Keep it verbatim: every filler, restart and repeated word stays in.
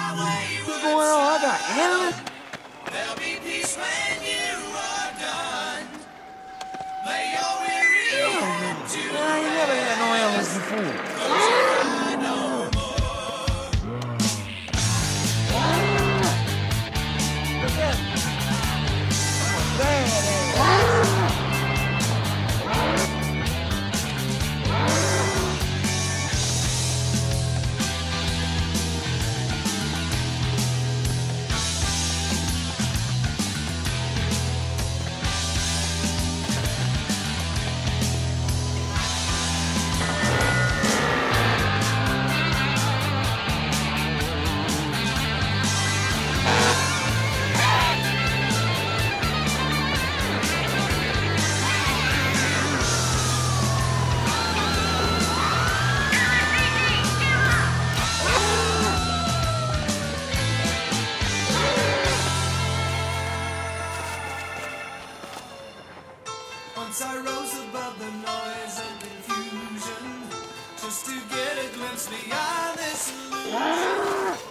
What's going on? I got animals. There'll be peace when you are done. Lay your weary head to Man, I ain't never had no animals before. cry no more. Look at me. I'm a badass. Once I rose above the noise and confusion, just to get a glimpse beyond this illusion.